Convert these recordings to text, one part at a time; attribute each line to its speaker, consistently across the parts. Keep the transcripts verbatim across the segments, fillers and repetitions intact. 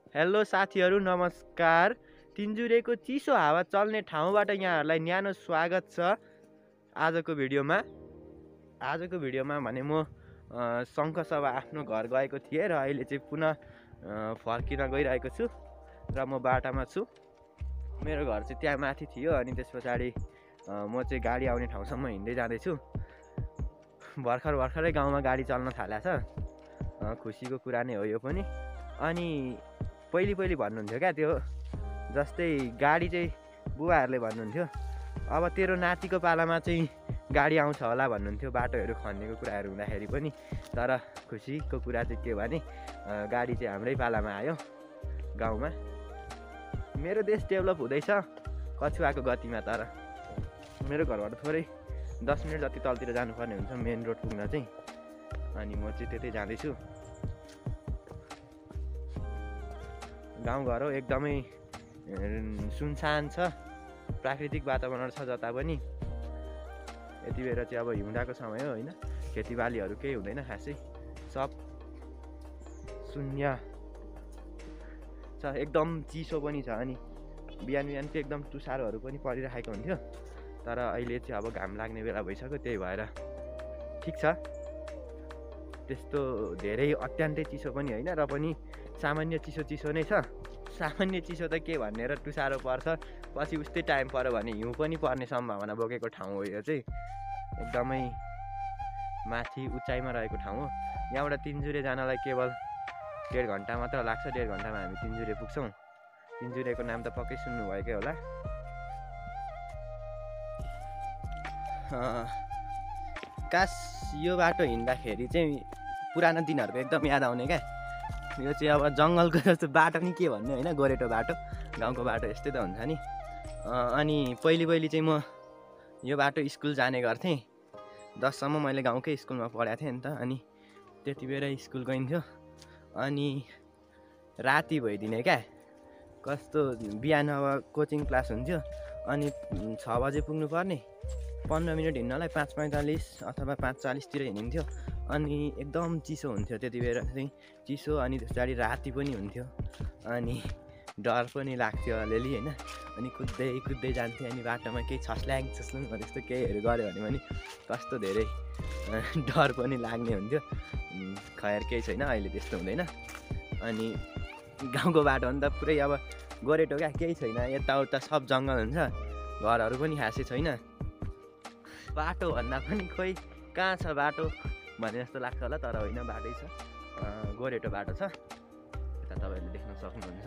Speaker 1: Hello साथीहरू नमस्कार। तिनजुरेको चिसो हावा चल्ने ठाउँबाट यहाँहरूलाई न्यानो स्वागत छ। आजको भिडियोमा आजको भिडियोमा भने म शङ्खसभा आफ्नो घर गएको थिएँ र अहिले चाहिँ पुनः फर्किन गइरहेको छु र म बाटामा छु। मेरो घर चाहिँ त्यहाँ माथि थियो अनि त्यस पछाडि म चाहिँ गाडी आउने ठाउँसम्म हिँड्दै जाँदैछु। भर्खर भर्खरै गाउँमा गाडी चल्न थालेको छ, खुसीको कुरा नै हो यो पनि। अनि पहिले पहिले भन्नुहुन्थ्यो क्या, त्यो जस्तै गाडी चाहिँ बुबाहरूले भन्नुहुन्थ्यो अब तेरो नातिको पालामा चाहिँ गाडी आउँछ होला भन्नुहुन्थ्यो, बाटोहरू खन्नेको कुराहरू हुँदाखेरि पनि। तर खुसीको कुरा चाहिँ के भने गाडी चाहिँ हाम्रै पालामा आयो गाउँमा। मेरो देश डेभलप हुँदैछ कछुवाको गतिमा। तर मेरो घरबाट थोरै दस मिनट जति तलतिर जानुपर्ने हुन्छ मेन रोड पुग्न चाहिँ, अनि म चाहिँ त्यतै जाँदैछु। गाउँघर हो, एकदमै सुनसान छ, प्राकृतिक वातावरण छ जता पनि। यति बेला चाहिँ अब हिउँदाको समय हो होइन, खेतीबालीहरू केही हुँदैन खासै, सब शून्य छ, एकदम चिसो पनि छ। अनि बिहान बिहान चाहिँ एकदम तुसारोहरू पनि परिरहेको हुन्थ्यो, तर अहिले चाहिँ अब घाम लाग्ने बेला भइसक्यो, त्यही भएर ठिक छ। त्यस्तो धेरै अत्यन्तै चिसो पनि होइन र पनि सामान्य चिसो चिसो नै छ। सामान्य चिसो त के भन्ने र तुसारो पर्छ, पछि उस्तै टाइम पऱ्यो भने हिउँ पनि पर्ने सम्भावना बोकेको ठाउँ हो यो चाहिँ। एकदमै माथि उचाइमा रहेको ठाउँ हो। यहाँबाट तिनजुरे जानलाई केवल डेढ घन्टा मात्र लाग्छ। डेढ घन्टामा हामी तिनजुरे पुग्छौँ। तिनजुरेको नाम त पक्कै सुन्नुभएकै होला। कास यो बाटो हिँड्दाखेरि चाहिँ पुरानो दिनहरूको एकदम याद आउने क्या। यो चाहिँ अब जङ्गलको जस्तो बाटो नि के भन्ने होइन, गोरेटो बाटो, गाउँको बाटो यस्तै त हुन्छ नि। अनि पहिले पहिले चाहिँ म यो बाटो स्कुल जाने गर्थेँ। दससम्म मैले गाउँकै स्कुलमा पढाएको थिएँ नि त। अनि त्यति बेला स्कुल गइन्थ्यो। अनि राति भइदिने क्या, कस्तो बिहान अब कोचिङ क्लास हुन्थ्यो अनि छ बजे पुग्नुपर्ने, पन्ध्र मिनट हिँड्नलाई पाँच पैँतालिस अथवा पाँच चालिसतिर हिँडिन्थ्यो। अनि एकदम चिसो हुन्थ्यो त्यति बेला चाहिँ, चिसो। अनि त्यस पछाडि राति पनि हुन्थ्यो अनि डर पनि लाग्थ्यो अलिअलि होइन। अनि कुद्दै कुद्दै जान्थेँ। अनि बाटोमा केही छस्ल्याङ छस्लुङ त्यस्तो केहीहरू गऱ्यो भने पनि कस्तो धेरै डर पनि लाग्ने हुन्थ्यो। खैर केही छैन, अहिले त्यस्तो हुँदैन। अनि गाउँको बाटो हो नि त, पुरै अब गोरेटो क्या, केही छैन, यताउता सब जङ्गल हुन्छ, घरहरू पनि खासै छैन। बाटो भन्दा पनि खोइ कहाँ छ बाटो भने जस्तो लाग्छ होला, तर होइन, बाटै छ, गोरेटो बाटो छ। यता तपाईँहरूले देख्न सक्नुहुन्छ।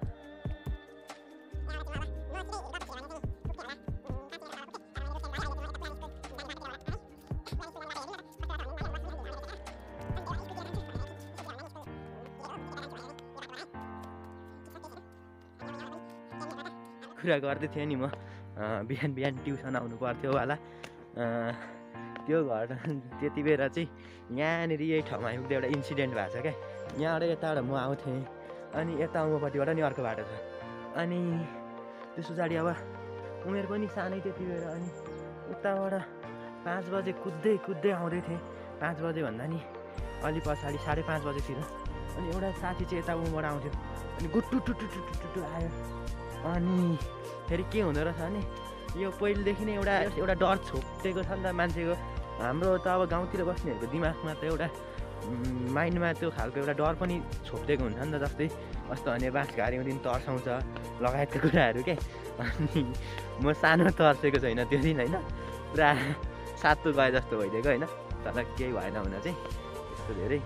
Speaker 1: कुरा गर्दै थिएँ नि म, बिहान बिहान ट्युसन आउनु पर्थ्यो होला। त्यो घर त्यति बेला चाहिँ यहाँनिर यही ठाउँमा आइपुग्दा एउटा इन्सिडेन्ट भएको छ क्या। यहाँबाट यताबाट म आउँथेँ अनि यता उँभोपट्टिबाट नि अर्को बाटो छ। अनि त्यस पछाडि अब उमेर पनि सानै त्यति बेला। अनि उताबाट पाँच बजे कुद्दै कुद्दै आउँदै थिएँ। पाँच बजे भन्दा नि अलि पछाडि साढे पाँच बजेतिर। अनि एउटा साथी चाहिँ यता उँभोबाट आउँथ्यो अनि गुट्टु टुटु टुटु टुटु आयो। अनि फेरि के हुँदो रहेछ भने यो पहिलेदेखि नै एउटा एउटा डर छोपेको छ नि त मान्छेको। हाम्रो त अब गाउँतिर बस्नेहरूको दिमागमा त एउटा माइन्डमा त्यो खालको एउटा डर पनि छोपिदिएको हुन्छ नि त। जस्तै कस्तो भने बाँसघारीको दिन तर्साउँछ लगायतको कुराहरू क्या। अनि म सानो तर्सेको छैन त्यो दिन होइन, पुरा सातो गए जस्तो भइदिएको होइन, तर केही भएन हुन चाहिँ। त्यस्तो धेरै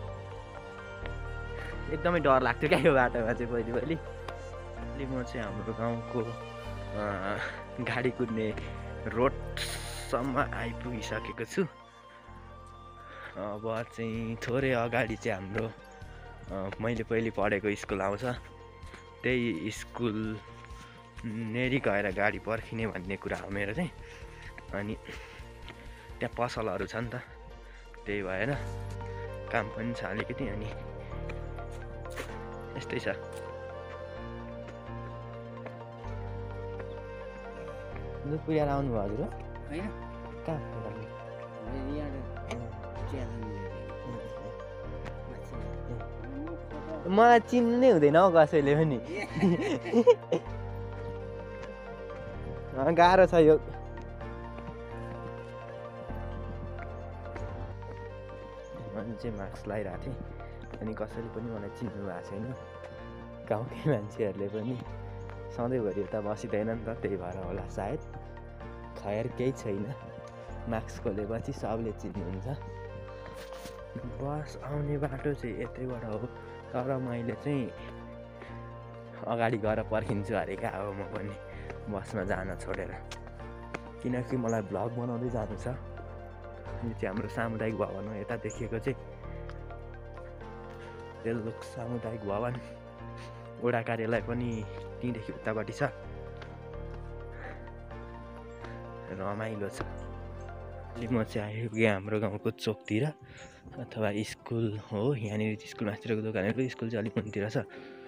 Speaker 1: एकदमै डर लाग्थ्यो क्या यो बाटोमा चाहिँ पहिले पहिले। अहिले म चाहिँ हाम्रो गाउँको गाडी कुद्ने रोडसम्म आइपुगिसकेको छु। अब चाहिँ थोरै अगाडि चाहिँ हाम्रो मैले पहिले पढेको स्कुल आउँछ। त्यही स्कुल नेरी गएर गाडी पर्खिने भन्ने कुरा हो मेरो चाहिँ। अनि त्यहाँ पसलहरू छ नि त, त्यही भएर काम पनि छ अलिकति। अनि यस्तै छ। दुध पुर्याएर आउनु भयो हजुर? होइन, कहाँ मलाई चिन्नु नै हुँदैन हौ कसैले पनि। गाह्रो छ यो। मैले चाहिँ मास्क लगाइरहेको थिएँ अनि कसैले पनि मलाई चिन्नु भएको छैन। गाउँकै मान्छेहरूले पनि सधैँभरि यता बसिँदैन नि त, त्यही भएर होला सायद। खैर केही छैन, मास्क खोलेपछि सबले चिन्नुहुन्छ। बस आउने बाटो चाहिँ यतैबाट हो, तर मैले चाहिँ अगाडि गएर पर्खिन्छु अरे क्या अब म पनि बसमा जान छोडेर, किनकि मलाई भ्लग बनाउँदै जानु छ। यो चाहिँ हाम्रो सामुदायिक भवन हो, यता देखेको चाहिँ तेल्लुक सामुदायिक भवन। वडा कार्यालय पनि त्यहीँदेखि उतापट्टि छ। रमाइलो छ। अहिले म चाहिँ आइपुगेँ हाम्रो गाउँको चोकतिर, अथवा स्कुल हो। यहाँनिर स्कुल मास्तिरको दोकानहरू, स्कुल चाहिँ अलिक मुनितिर छ।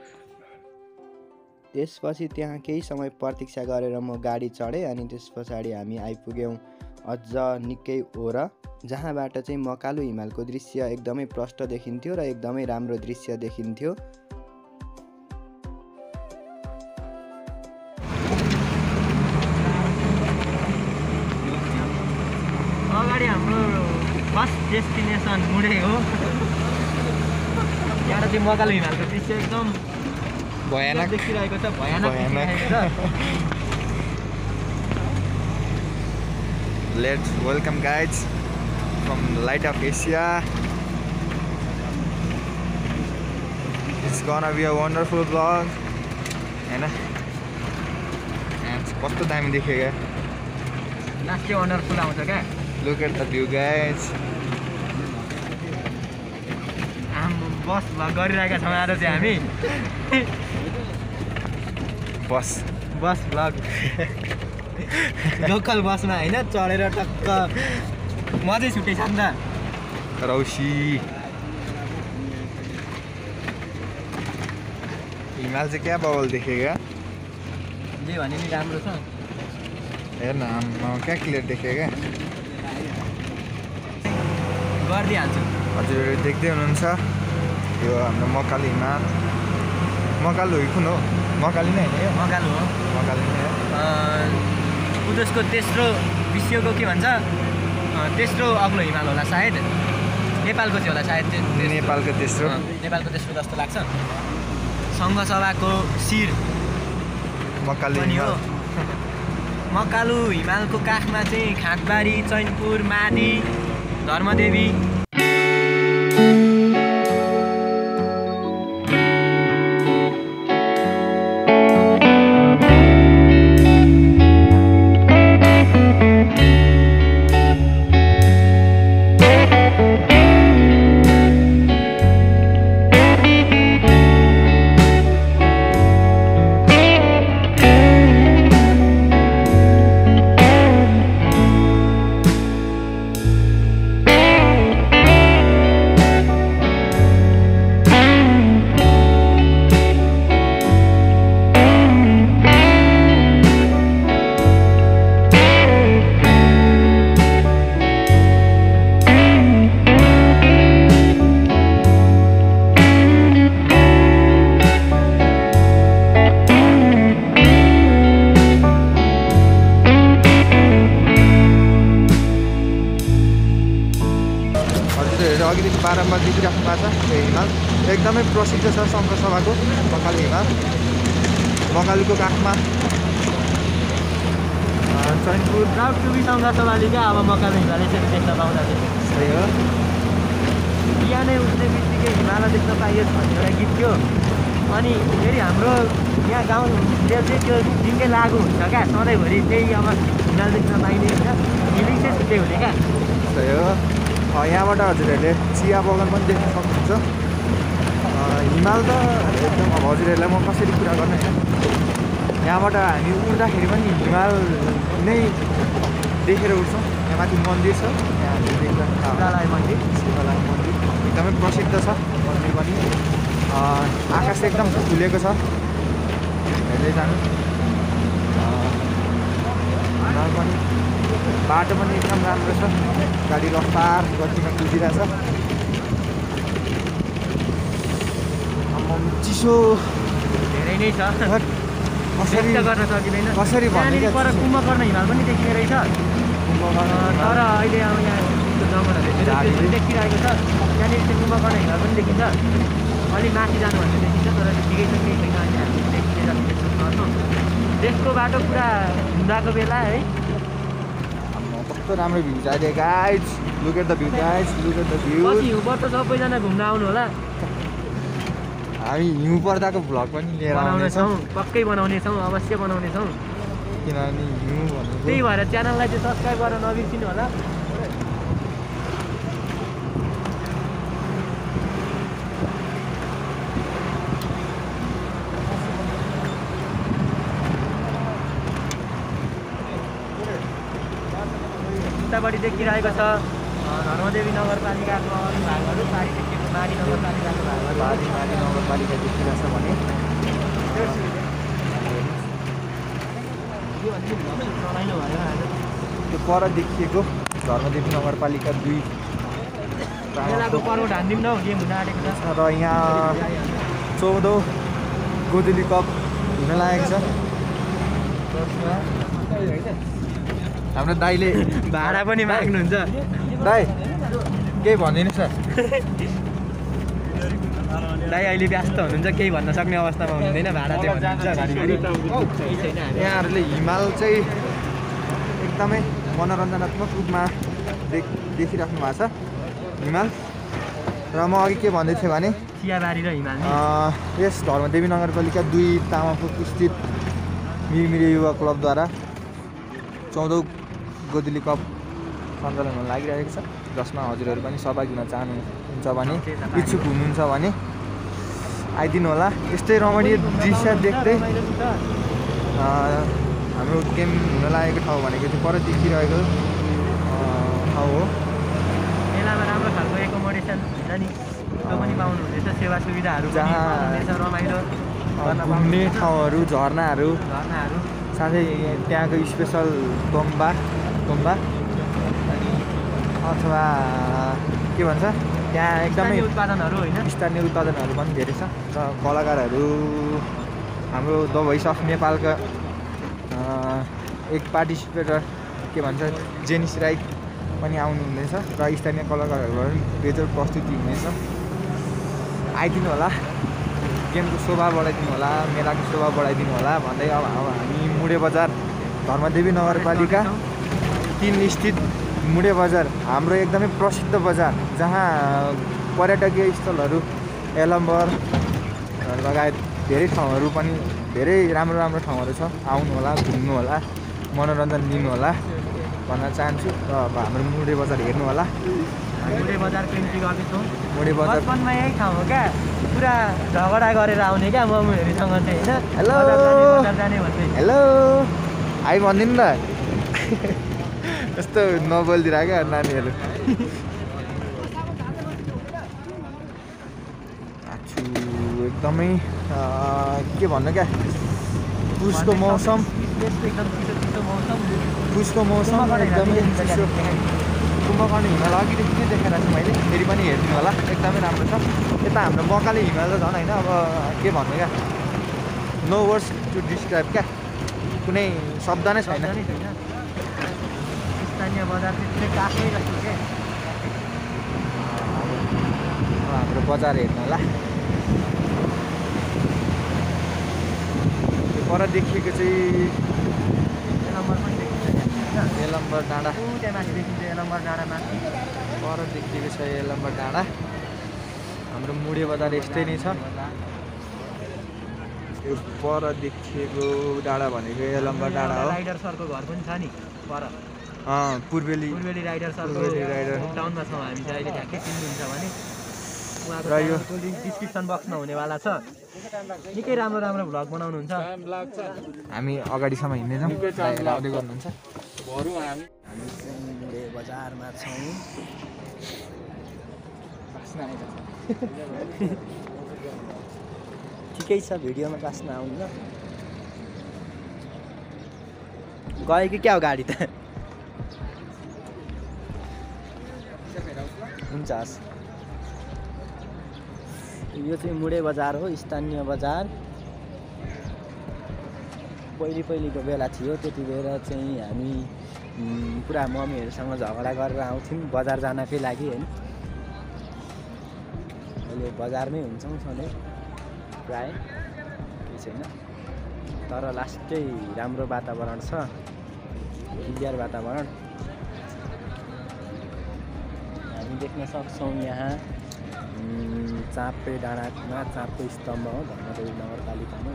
Speaker 1: त्यसपछि त्यहाँ केही समय प्रतीक्षा गरेर म गाडी चढेँ अनि त्यस पछाडि हामी आइपुग्यौँ अझ निकै ओर, जहाँबाट चाहिँ मकालु हिमालको दृश्य एकदमै प्रष्ट देखिन्थ्यो र एकदमै राम्रो दृश्य देखिन्थ्यो। अगाडि हाम्रो फर्स्ट डेस्टिनेसन मुडे हो। यहाँ चाहिँ मकालु हिमालको दृश्य एकदम भयानक देखिरहेको छ, भयानक देखिरहेको छ।
Speaker 2: Let's welcome guys from Light of Asia. It's gonna be a wonderful vlog. हैन? कस्तो दामी देखेको
Speaker 1: लास्ट चाहिँ वन्डरफुल आउँछ क्या।
Speaker 2: Look at the view guys.
Speaker 1: हम बस गरिरहेका छौँ आज चाहिँ हामी
Speaker 2: बस
Speaker 1: बस भ्लग लोकल बसमा होइन, चढेर टक्क मजै छुट्टै छ नि त।
Speaker 2: रौसी हिमाल चाहिँ क्या बबल देखेको
Speaker 1: जे भने नि राम्रो छ।
Speaker 2: हेर न आम्मा क्या क्लियर देखेको क्या।
Speaker 1: गरिदिइहाल्छु।
Speaker 2: हजुरहरू देख्दै हुनुहुन्छ यो हाम्रो मकालु हिमाल। मकालु कुन हो? मकालु नै होइन, यो
Speaker 1: मकालु हो।
Speaker 2: मकालु नै हो।
Speaker 1: उदेशको तेस्रो विश्वको के भन्छ तेस्रो अग्लो हिमाल होला सायद, नेपालको चाहिँ होला सायद।
Speaker 2: नेपालको तेस्रो
Speaker 1: नेपालको तेस्रो जस्तो लाग्छ। सङ्घसभाको शिर
Speaker 2: मकालु
Speaker 1: पनि हो। मकालु हिमालको काखमा चाहिँ खाँटबारी, चैनपुर, मादी, धर्मदेवी।
Speaker 2: अघिदेखि बारम्बार देखिराख्नु भएको छ यो हिमाल एकदमै प्रसिद्ध छ। सङ्घसभाको मकालु हिमाल मकालुको काखमा चैनपुर
Speaker 1: प्राउड टु बी सङ्घसभाले क्या अब मकालु हिमाल यसरी देख्न पाउँदा चाहिँ
Speaker 2: सही हो।
Speaker 1: बिहानै उठ्ने बित्तिकै हिमाल देख्न पाइयोस् भन्ने एउटा गीत थियो। अनि फेरि हाम्रो यहाँ गाउँले चाहिँ त्यो दिनकै लागु हुन्छ क्या, सधैँभरि त्यही अब हिमाल देख्न पाइने हुन्छ, फिलिङ चाहिँ छुट्टै हुने क्या।
Speaker 2: सही हो। यहाँबाट हजुरहरूले चिया बगान पनि देख्न सक्नुहुन्छ। हिमाल त एकदम अब हजुरहरूलाई म कसरी कुरा गर्ने होइन, यहाँबाट हामी उड्दाखेरि पनि हिमाल नै देखेर उठ्छौँ। यहाँ माथि मन्दिर छ, यहाँ देख्दा
Speaker 1: शिवालय मन्दिर
Speaker 2: शिवालय मन्दिर एकदमै प्रसिद्ध छ मन्दिर पनि। आकाश एकदम खुलेको छ, हेर्दै जानु। हिमाल पनि बाटो पनि एकदम राम्रो छ, गाडी रफ्तार गतिमा कुदिरहेछ। चिसो
Speaker 1: धेरै नै छ,
Speaker 2: कसरी
Speaker 1: व्यक्त गर्न सकिँदैन।
Speaker 2: कसरी भन्ने
Speaker 1: त्यहाँनिर
Speaker 2: क्या
Speaker 1: पर
Speaker 2: चिसो।
Speaker 1: कुम्भकर्ण हिमाल पनि देखिने रहेछ।
Speaker 2: कुम्भकर्ण
Speaker 1: अँ, तर अहिले अब यहाँ त्यो जङ्गलहरू त्यो
Speaker 2: झाडी
Speaker 1: पनि देखिरहेको छ। त्यहाँनिर चाहिँ कुम्भकर्ण हिमाल पनि देखिन्छ। अलिक माथि जानु भन्ने देखिन्छ, तर त्यो ठिकै छ, केही छैन। अहिले हामी देखिने जति एक्सपेक्ट गर्छौँ। त्यसको बाटो पुरा हिँड्दाको बेला है,
Speaker 2: कस्तो राम्रो भ्यू छ अहिले guys. Look at the view guys, look at the view.
Speaker 1: पछि हिउँ पर्छ, सबैजना घुम्न आउनु होला।
Speaker 2: हामी हिउँ पर्दाको भ्लग पनि लिएर आउनेछौँ,
Speaker 1: बनाउनेछौँ, पक्कै बनाउनेछौँ, अवश्य बनाउनेछौँ।
Speaker 2: किनभने हिउँ भनेको
Speaker 1: त्यही भएर च्यानललाई चाहिँ सब्सक्राइब गर्न नबिर्सिनु होला। उतापट्टि देखिरहेको छ धर्मदेवी नगरपालिकाको अरू भागहरू, पारी देखिएको माडी नगरपालिकाको भागहरू।
Speaker 2: बारी माडी नगरपालिका देखिरहेछ भने
Speaker 1: रमाइलो भयो आज।
Speaker 2: त्यो पर देखिएको धर्मदेवी नगरपालिका दुई
Speaker 1: मेलाको पर्व ढान्दिउँ न, गेम हुन आँटेको छ।
Speaker 2: र यहाँ चौधौँ गोदुली कप हुन लागेको छ। हाम्रो दाइले
Speaker 1: भाडा पनि माग्नुहुन्छ।
Speaker 2: दाइ केही भनिदिनुहोस् न।
Speaker 1: दाइ अहिले व्यस्त हुनुहुन्छ, केही भन्न सक्ने अवस्थामा हुनुहुँदैन, भाडा चाहिँ भन्नुहुन्छ घरिघरि। केही छैन हामी।
Speaker 2: यहाँहरूले हिमाल चाहिँ एकदमै मनोरञ्जनात्मक रूपमा देख देखिराख्नु भएको छ हिमाल। र म अघि के भन्दै थिएँ भने
Speaker 1: चियाबारी र हिमाल नि।
Speaker 2: अँ, यस धर्मदेवी नगरपालिका दुई तामापुर स्थित मिरमिरे युवा क्लबद्वारा चौधौँ गोदुली कप सञ्चालन हुन लागिरहेको छ, जसमा हजुरहरू पनि सहभागी हुन चाहनुहुन्छ भने, इच्छुक हुनुहुन्छ भने आइदिनु होला। यस्तै रमणीय दृश्य देख्दै हाम्रो गेम हुन लागेको ठाउँ भनेको चाहिँ पर देखिरहेको ठाउँ हो।
Speaker 1: मेलामा राम्रो खालको एकोमोडेसन हुन्छ नि, त्यो पनि पाउनुहुनेछ। सेवा सुविधाहरू पनि
Speaker 2: जहाँ
Speaker 1: पाउनुहुनेछ, रमाइलो गर्न
Speaker 2: घुम्ने
Speaker 1: पाउनुहुनेछ।
Speaker 2: ठाउँहरू, झरनाहरू,
Speaker 1: झरनाहरू,
Speaker 2: साथै त्यहाँको स्पेसल तोम्बा तोम्बा अनि अथवा के भन्छ त्यहाँ एकदमै
Speaker 1: स्थानीय उत्पादनहरू होइन,
Speaker 2: स्थानीय उत्पादनहरू पनि धेरै छ। र कलाकारहरू हाम्रो द भोइस अफ नेपालका एक पार्टिसिपेटर के भन्छ जेनिस राई पनि आउनुहुनेछ र स्थानीय कलाकारहरूबाट पनि बेजोड प्रस्तुति हुनेछ। आइदिनु होला, गेमको शोभा बढाइदिनु होला, मेलाको शोभा बढाइदिनु होला भन्दै अब अब हामी मुडे बजार धर्मदेवी नगरपालिका तिन स्थित मुडे बजार, हाम्रो एकदमै प्रसिद्ध बजार जहाँ पर्यटकीय स्थलहरू एलम्बर लगायत धेरै ठाउँहरू पनि धेरै राम्रो राम्रो ठाउँहरू छ। आउनु होला, घुम्नु होला, मनोरञ्जन लिनु होला भन्न चाहन्छु। र अब हाम्रो मुडे बजार हेर्नु होला।
Speaker 1: मुडे बजारको एन्ट्री गर्दैछौँ।
Speaker 2: मुडे बजार
Speaker 1: बचपनमा यही ठाउँ हो क्या, पुरा झगडा गरेर आउने क्या मम्मीहरूसँग चाहिँ होइन।
Speaker 2: हेलो।
Speaker 1: बजार जाने, बजार जाने भन्दै।
Speaker 2: हेलो आइ भनिदिनु न। यस्तो नबोलिदिएर क्या नानीहरू। आछु एकदमै के भन्नु क्या, पुसको मौसम,
Speaker 1: एकदम चिसो चिसो मौसम।
Speaker 2: पुसको मौसम एकदमै चिसो। कुम्भकर्ण हिमाल अघिदेखि नै देखाएर छु मैले, फेरि पनि हेरिदिनु होला, एकदमै राम्रो छ। यता हाम्रो बकाले हिमाल त झन् होइन, अब के भन्नु क्या, नो वर्ड्स टु डिस्क्राइब क्या, कुनै शब्द नै छैन।
Speaker 1: स्थानीय बजार चाहिँ काफै जस्तो क्या।
Speaker 2: हाम्रो बजार हेर्नु होला। त्यो पर देखिएको चाहिँ
Speaker 1: एलम्बर पनि देखिन्छ क्या।
Speaker 2: एलम्बर डाँडा,
Speaker 1: ऊ त्यहाँ माथि देखिन्छ एलम्बर डाँडा माथि।
Speaker 2: पर देखिएको छ एलम्बर डाँडा। हाम्रो मुडे बजार यस्तै नै छ। यो पर देखिएको डाँडा भनेको एलम्बर डाँडा हो।
Speaker 1: राइडर सरको घर पनि छ नि पर,
Speaker 2: अँ पूर्वेली
Speaker 1: पूर्वेली राइडर सरको
Speaker 2: पूर्वेली राइडर।
Speaker 1: टाउनमा छौँ हामी चाहिँ अहिले, ठ्याक्कै चिन्नुहुन्छ भने। उहाँको
Speaker 2: र यो
Speaker 1: च्यानलको लिङ्क डिस्क्रिप्सन बक्समा हुनेवाला छ। निकै राम्रो राम्रो भ्लग बनाउनुहुन्छ।
Speaker 2: हामी अगाडिसम्म हिँड्दैछौँ, लाउँदै गर्नुहुन्छ।
Speaker 1: हामी चाहिँ बजारमा छौँ। ठिकै छ, भिडियोमा बाँच्न आउनु ल। गयो कि क्या हो गाडी त? हुन्छ हस्। यो चाहिँ मुडे बजार हो, स्थानीय बजार। पहिले पहिलेको बेला थियो, त्यति बेला चाहिँ हामी पुरा मम्मीहरूसँग झगडा गरेर आउँथ्यौँ बजार जानकै लागि होइन। अहिले बजारमै हुन्छौँ सधैँ प्राय, केही छैन। तर लास्टै राम्रो वातावरण छ, क्लियर वातावरण हामी देख्न सक्छौँ। यहाँ चाँपे डाँडामा चाँपे स्तम्भ हो धर्मदेवी नगरपालिकामा।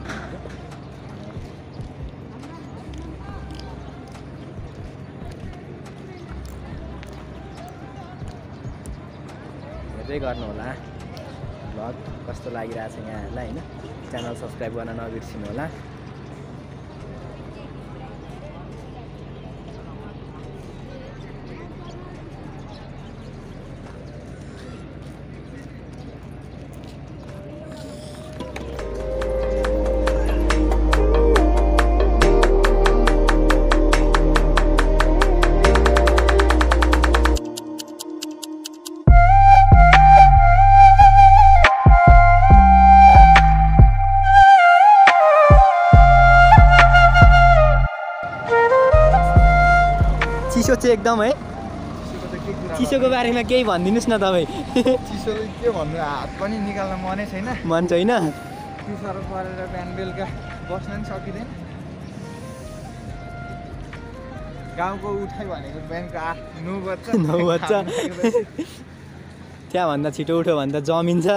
Speaker 1: हेर्दै गर्नुहोला भ्लग कस्तो लागिरहेछ यहाँहरूलाई होइन। च्यानल सब्सक्राइब गर्न नबिर्सिनु होला। चिसो चाहिँ एकदम है। चिसोको बारेमा केही भनिदिनुहोस् न तपाईँ।
Speaker 2: चिसो के भन्नु, हात पनि निकाल्न मनै छैन,
Speaker 1: मन छैन।
Speaker 2: चिसोहरू परेर बिहान बेलुका बस्न पनि सकिँदैन। गाउँको उठाइ भनेको बिहानको आठ नौ बज्छ
Speaker 1: नौ बज्छ त्यहाँभन्दा छिटो उठ्यो भने त जमिन्छ।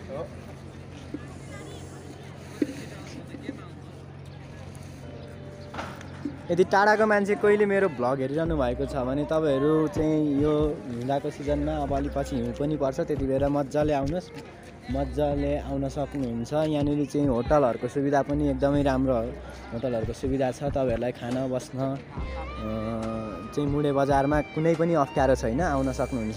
Speaker 1: यदि टाढाको मान्छे कोहीले मेरो भ्लग हेरिरहनु भएको छ भने तपाईँहरू चाहिँ यो हिउँदाको सिजनमा अब अलि पछि हिउँ पनि पर्छ, त्यति बेला मजाले आउनुहोस्, मजाले आउन सक्नुहुन्छ। यहाँनिर चाहिँ होटलहरूको सुविधा पनि एकदमै राम्रो होटलहरूको सुविधा छ। तपाईँहरूलाई खान बस्न चाहिँ मुडे बजारमा कुनै पनि अप्ठ्यारो छैन, आउन सक्नुहुन्छ।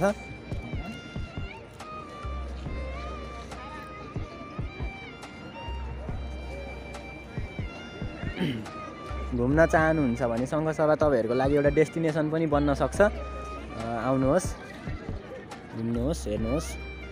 Speaker 1: घुम्न चाहनुहुन्छ भने सङ्घसभा तपाईँहरूको लागि एउटा डेस्टिनेसन पनि बन्न सक्छ। आउनुहोस्, घुम्नुहोस्, हेर्नुहोस्।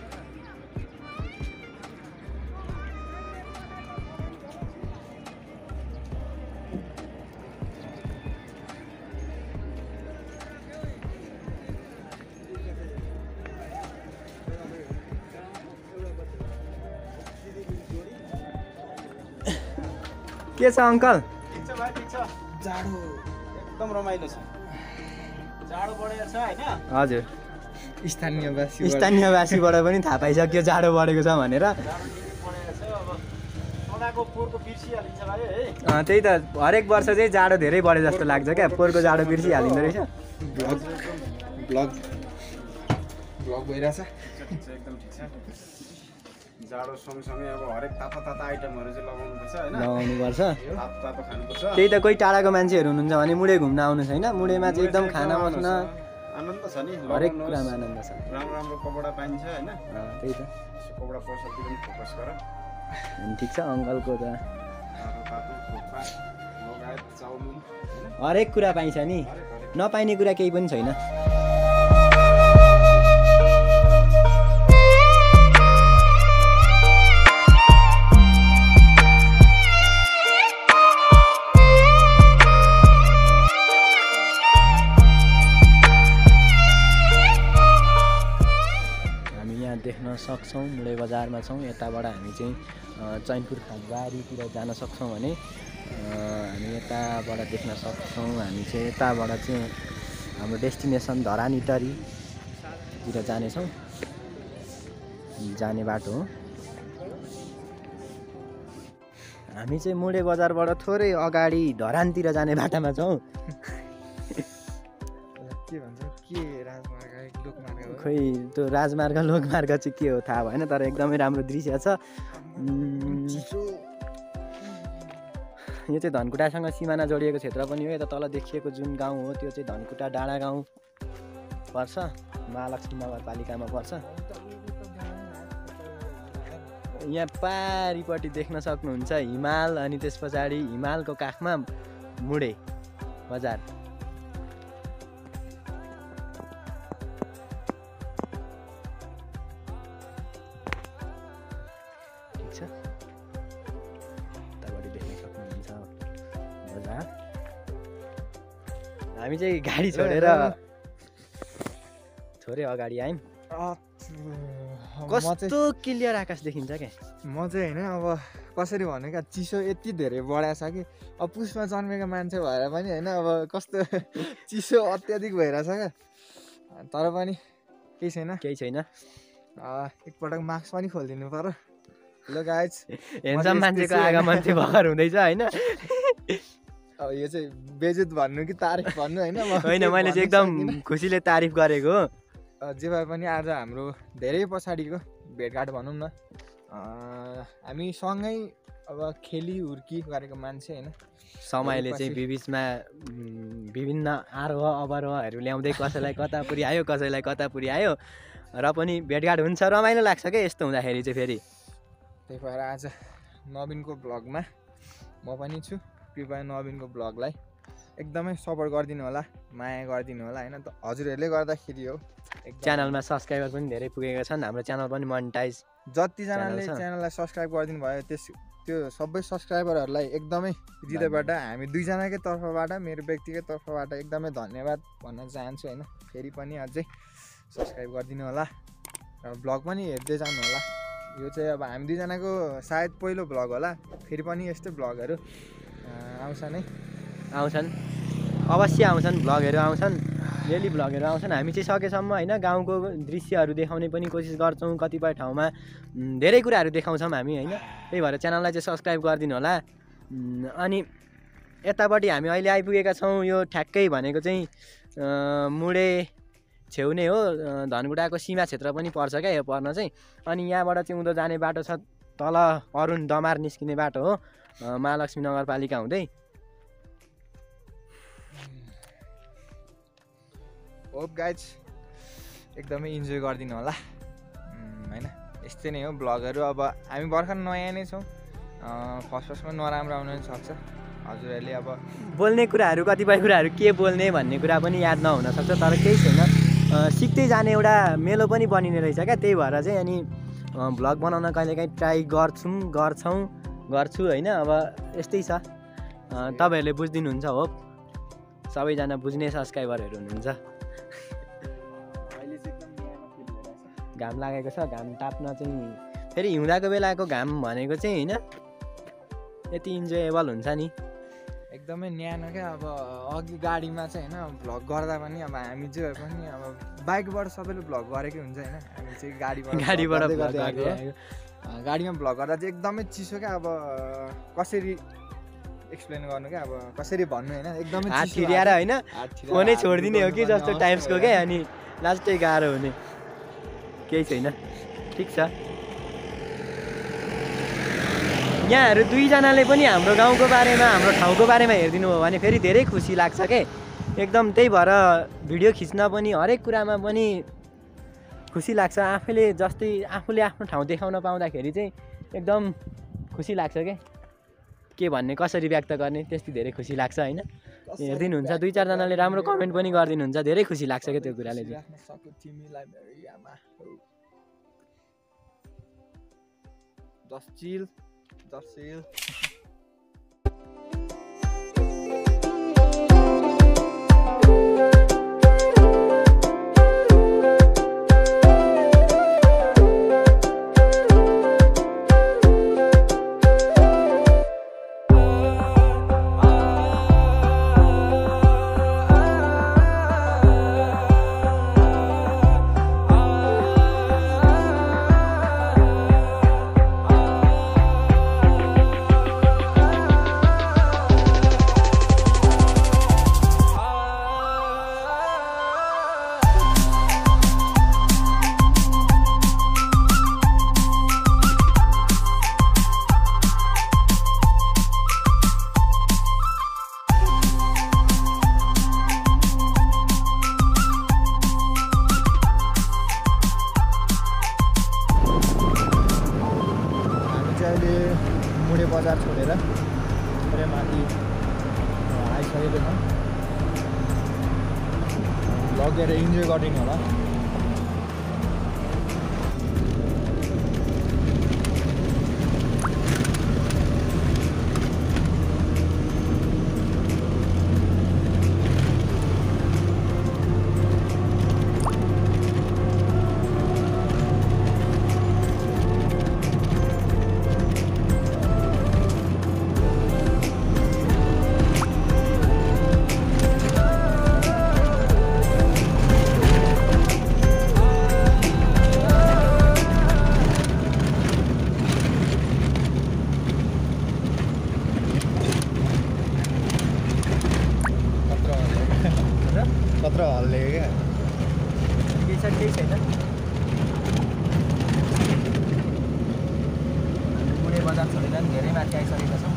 Speaker 1: के छ अङ्कल?
Speaker 3: जाडो एकदम रमाइलो छ, जाडो बढेको छ होइन।
Speaker 1: हजुर,
Speaker 2: स्थानीयवासी
Speaker 1: स्थानीयवासीबाट पनि थाहा पाइसक्यो जाडो बढेको छ भनेर। त्यही त, हरेक वर्ष चाहिँ जाडो धेरै बढे जस्तो लाग्छ क्या, पोहोरको जाडो बिर्सिहालिँदो रहेछ।
Speaker 2: ब्लग ब्लग ब्लग भइरहेछ
Speaker 3: एकदम ठिक छ। जाडो सँगसँगै अब हरेक तातो तातो आइटमहरू चाहिँ लगाउनुपर्छ होइन,
Speaker 1: लगाउनुपर्छ।
Speaker 3: तातो तातो खानुपर्छ।
Speaker 1: त्यही त, कोही टाढाको मान्छेहरू हुनुहुन्छ भने मुडे घुम्न आउनुहोस् होइन। मुडेमा चाहिँ एकदम खाना बस्न
Speaker 3: आनन्द छ नि,
Speaker 1: हरेक कुरामा आनन्द छ।
Speaker 3: राम्रो राम्रो कपडा पाइन्छ होइन।
Speaker 1: त्यही त,
Speaker 3: कपडा पसलतिर पनि फोकस गर।
Speaker 1: ठिक छ अङ्कलको त,
Speaker 3: तातो तातो थुक्पा लगायत चाउमिन
Speaker 1: हरेक कुरा पाइन्छ नि, नपाइने कुरा केही पनि छैन। देख्न सक्छौँ मुडे बजारमा छौँ। यताबाट हामी चाहिँ चैनपुर खालबारीतिर जान सक्छौँ भने हामी यताबाट देख्न सक्छौँ। हामी चाहिँ यताबाट चाहिँ हाम्रो डेस्टिनेसन धरान इटरीतिर जानेछौँ, जाने बाटो हो। हामी चाहिँ मुडे बजारबाट थोरै अगाडि धरानतिर जाने बाटामा छौँ।
Speaker 2: के भन्छ, के राजमार्ग लोकमार्ग,
Speaker 1: खोइ त्यो राजमार्ग लोकमार्ग चाहिँ के हो थाहा भएन, तर एकदमै राम्रो दृश्य छ। यो चाहिँ धनकुटासँग सिमाना जोडिएको क्षेत्र पनि हो। यता तल देखिएको जुन गाउँ हो त्यो चाहिँ धनकुटा डाँडा गाउँ पर्छ, महालक्ष्मी नगरपालिकामा पर्छ। यहाँ पारिपट्टि देख्न सक्नुहुन्छ हिमाल, अनि त्यस पछाडि हिमालको काखमा मुडे बजार। जा हामी चाहिँ गाडी छोडेर थोरै अगाडि आयौँ कस्तो क्लियर आकाश देखिन्छ क्या
Speaker 2: म चाहिँ होइन अब कसरी भन्नु क्या चिसो यति धेरै बढाएको छ कि अब पुसमा जन्मेको मान्छे भएर पनि होइन अब कस्तो चिसो अत्याधिक भइरहेछ क्या तर पनि केही छैन
Speaker 1: केही छैन
Speaker 2: एकपटक मास्क पनि खोलिदिनु पर्यो ल गाइज
Speaker 1: हेन्सम मान्छेको आगमन चाहिँ भर्खर हुँदैछ होइन
Speaker 2: अब यो चाहिँ बेजुत भन्नु कि तारिफ भन्नु होइन
Speaker 1: होइन मैले चाहिँ एकदम खुसीले तारिफ गरेको
Speaker 2: जे भए पनि आज हाम्रो धेरै पछाडिको भेटघाट भनौँ न हामी सँगै अब खेली हुर्की गरेको मान्छे होइन
Speaker 1: समयले चाहिँ बिबिचमा विभिन्न आरोह अवरोहहरू ल्याउँदै कसैलाई कता पुर्यायो कसैलाई कता पुर्यायो र पनि भेटघाट हुन्छ रमाइलो लाग्छ क्या यस्तो हुँदाखेरि चाहिँ फेरि
Speaker 2: त्यही भएर आज नवीनको ब्लगमा म पनि छु कृपया नवीनको ब्लगलाई एकदमै सपोर्ट गरिदिनु होला माया गरिदिनु होला होइन हजुरहरूले गर्दाखेरि हो
Speaker 1: च्यानलमा सब्सक्राइबर पनि धेरै पुगेका छन् हाम्रो च्यानल पनि मोनेटाइज
Speaker 2: जतिजनाले च्यानललाई सब्सक्राइब गरिदिनु भयो त्यस त्यो सबै सब्सक्राइबरहरूलाई एकदमै हृदयबाट हामी दुईजनाकै तर्फबाट मेरो व्यक्तिगत तर्फबाट एकदमै धन्यवाद भन्न चाहन्छु होइन फेरि पनि अझै सब्सक्राइब गरिदिनु होला र ब्लग पनि हेर्दै जानु होला यो चाहिँ अब हामी दुईजनाको सायद पहिलो ब्लग होला फेरि पनि यस्तै ब्लगहरू आउँछ नै
Speaker 1: आउँछन् अवश्य आउँछन् ब्लगहरू आउँछन् डेली ब्लगहरू आउँछन् हामी चाहिँ सकेसम्म होइन गाउँको दृश्यहरू देखाउने पनि कोसिस गर्छौँ कतिपय ठाउँमा धेरै कुराहरू देखाउँछौँ हामी होइन त्यही भएर च्यानललाई चाहिँ सब्सक्राइब गरिदिनु होला अनि यतापट्टि हामी अहिले आइपुगेका छौँ यो ठ्याक्कै भनेको चाहिँ मुडे छेउ नै हो धनकुटाको सीमा क्षेत्र पनि पर्छ क्या यो पर्न चाहिँ अनि यहाँबाट चाहिँ उँधो जाने बाटो छ तल अरुण दमार निस्किने बाटो हो महालक्ष्मी नगरपालिका हुँदै होप गाइज एकदमै इन्जोय गरिदिनु होला होइन यस्तै नै हो ब्लगहरू अब हामी भर्खर नयाँ नै छौँ फर्स्ट फर्स्टमा नराम्रो आउन पनि सक्छ हजुरहरूले अब बोल्ने कुराहरू कतिपय कुराहरू के बोल्ने भन्ने कुरा पनि याद नहुन सक्छ तर केही छैन सिक्दै जाने एउटा मेलो पनि बनिने रहेछ क्या त्यही भएर चाहिँ अनि भ्लग बनाउन कहिलेकाहीँ ट्राई गर्छौँ गर्छौँ गर्छु होइन अब यस्तै छ तपाईँहरूले बुझिदिनुहुन्छ हो सबैजना बुझ्ने सब्सक्राइबरहरू हुनुहुन्छ घाम लागेको छ घाम ताप्न चाहिँ फेरि हिउँदाको बेलाको घाम भनेको चाहिँ होइन यति इन्जोयबल हुन्छ नि
Speaker 2: एकदमै न्यानो क्या अब अघि गाडीमा चाहिँ होइन भ्लग गर्दा पनि अब हामी चाहिँ पनि अब बाइकबाट सबैले भ्लग गरेकै हुन्छ होइन हामी चाहिँ गाडीबाट
Speaker 1: गाडीबाट
Speaker 2: गाडीमा भ्लग गर्दा चाहिँ एकदमै चिसो क्या अब कसरी एक्सप्लेन गर्नु क्या अब कसरी भन्नु होइन एकदमै
Speaker 1: हात छिर्याएर होइन फोनै छोडिदिने हो कि जस्तो टाइम्सको क्या अनि लास्टै गाह्रो हुने केही छैन ठिक छ यहाँहरू दुईजनाले पनि हाम्रो गाउँको बारेमा हाम्रो ठाउँको बारेमा हेरिदिनु हो भने फेरि धेरै खुसी लाग्छ के एकदम त्यही भएर भिडियो खिच्न पनि हरेक कुरामा पनि खुसी लाग्छ आफैले जस्तै आफूले आफ्नो ठाउँ देखाउन पाउँदाखेरि चाहिँ एकदम खुसी लाग्छ के के भन्ने कसरी व्यक्त गर्ने त्यस्तै धेरै खुसी लाग्छ होइन हेरिदिनुहुन्छ दुई चारजनाले राम्रो कमेन्ट पनि गरिदिनुहुन्छ धेरै खुसी लाग्छ क्या त्यो कुराले चाहिँ
Speaker 2: Just chill, just chill. मुडे बजार छोडेर पुरै माथि आइसकेको छौँ लगेर इन्जोय गरिदिनु होला हल्ले क्या
Speaker 1: केही छ केही छैन बुढे बजार छोडेर पनि धेरै माथि आइसकेका छौँ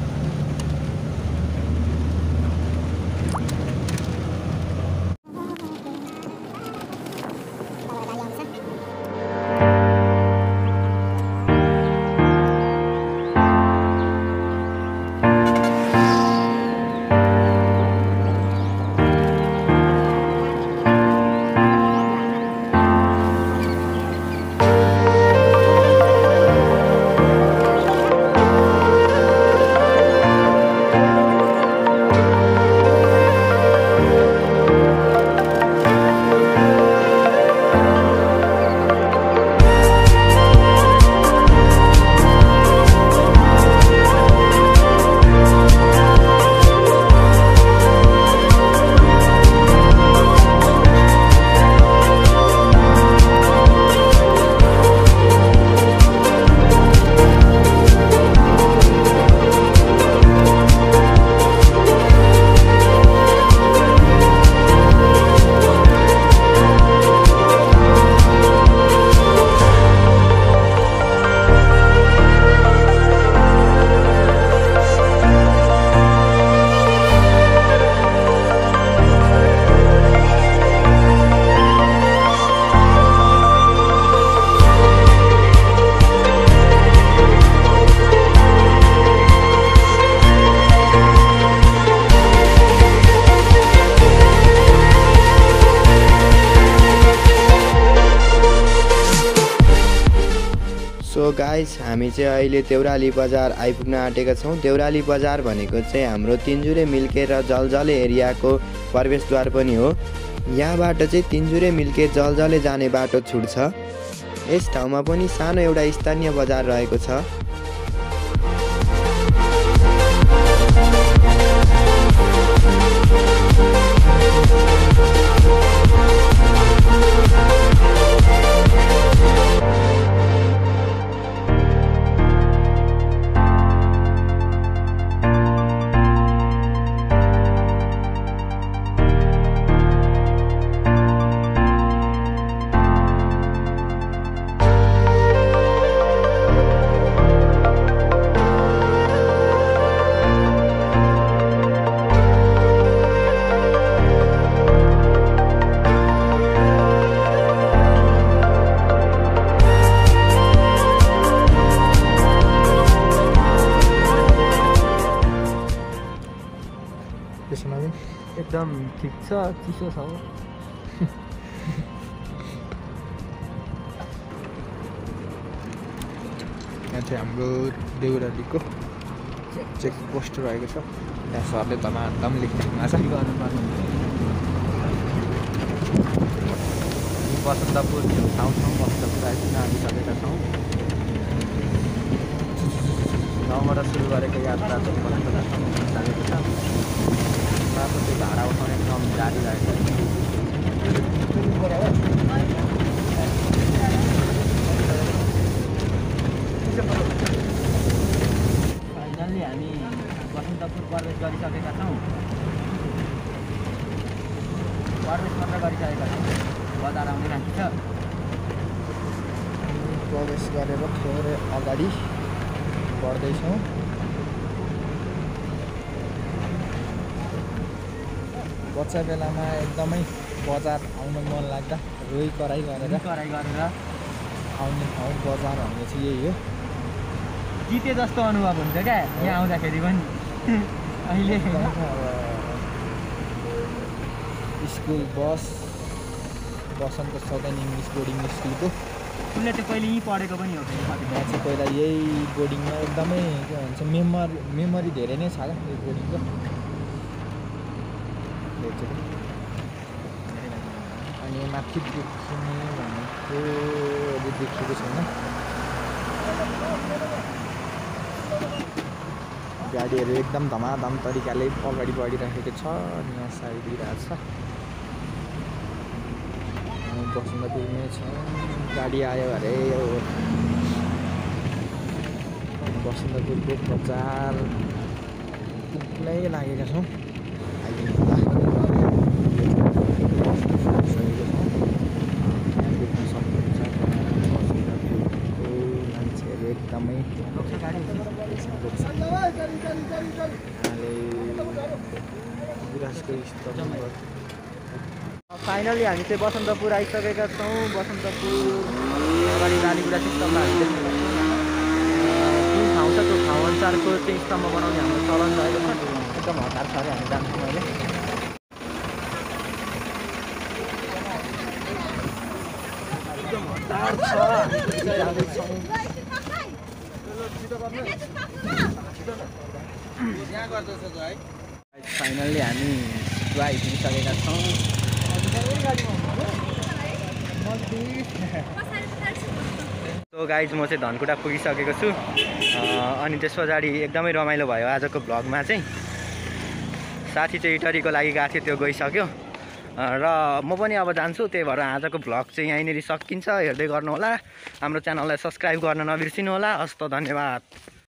Speaker 1: सो गाइस हामी चाहिँ अहिले देउराली बजार आइपुग्न आँटेका छौँ। देउराली बजार भनेको चाहिँ हाम्रो तिनजुरे मिल्के र जलजले एरियाको प्रवेशद्वार पनि हो। यहाँबाट चाहिँ तिनजुरे मिल्के जलजले जाने बाटो छुट्छ। यस ठाउँमा पनि सानो एउटा स्थानीय बजार रहेको छ। एकदम ठिक छ, चिसो छ।
Speaker 2: यहाँ चाहिँ हाम्रो देउरालीको चेक पोस्ट रहेको छ। यहाँ सरले धमाधम लेख्नु भएको छ।
Speaker 1: बसन्तपुर ठाउँठाउँ बसन्तपुर आइपुग्न आइसकेका छौँ। गाउँबाट सुरु गरेको यात्रा चाहिँ बसन्तपुरसम्म पुगिसकेको छ। बाटो चाहिँ भाडा उठाउने क्रम जारी रहेको छ। फाइनल्ली हामी बसन्तपुर प्रवेश गरिसकेका छौँ। प्रवेश मात्र गरिसकेका छौँ, बजार आउने बाँकी छ।
Speaker 2: प्रवेश गरेर थोरै अगाडि बढ्दैछौँ। बच्चा बेलामा एकदमै बजार आउन मन लाग्दा रोइ कराई गरेर
Speaker 1: कराई गरेर
Speaker 2: आउने ठाउँ बजार भन्ने चाहिँ यही हो।
Speaker 1: जिते जस्तो अनुभव हुन्छ क्या यहाँ आउँदाखेरि पनि। अहिले
Speaker 2: स्कुल बस बसन्त सदन इङ्ग्लिस बोर्डिङ स्कुलको
Speaker 1: उसले चाहिँ पहिले यहीँ पढेको पनि हो।
Speaker 2: म चाहिँ पहिला यही बोर्डिङमा एकदमै के भन्छ मेमोरी मेमोरी धेरै नै छ क्या यो बोर्डिङको। अनि माथि देखिने भनेको अझै देखिएको छैन। गाडीहरू एकदम धमाधम तरिकाले अगाडि बढिरहेको छ। यहाँ साइडिरहेको छ। बसन्तपुरमै छ। गाडी आयो अरे यो बसन्तपुरको बजार पुग्नै लागेका छौँ।
Speaker 1: फाइनली हामी चाहिँ बसन्तपुर आइसकेका छौँ। बसन्तपुर अगाडि बालीगुडा सिस्टममा हामीले जुन ठाउँ छ त्यो ठाउँ अनुसारको चाहिँ स्तम्भ बनाउने हाम्रो चलन रहेको छ। एकदम हतार छ अरे हामी जान्छौँ अहिले। एकदम हतार छ जाँदैछौँ। फाइनल्ली हामी आइपुगिसकेका छौँ। सो गाइज म चाहिँ धनकुटा पुगिसकेको छु। अनि त्यस पछाडि एकदमै रमाइलो भयो आजको भ्लगमा चाहिँ। साथी चाहिँ इटरीको लागि गएको थियो, त्यो गइसक्यो र म पनि अब जान्छु। त्यही भएर आजको भ्लग चाहिँ यहीँनिर सकिन्छ। हेर्दै गर्नु होला, हाम्रो च्यानललाई सब्सक्राइब गर्न नबिर्सिनु होला। हस्त धन्यवाद।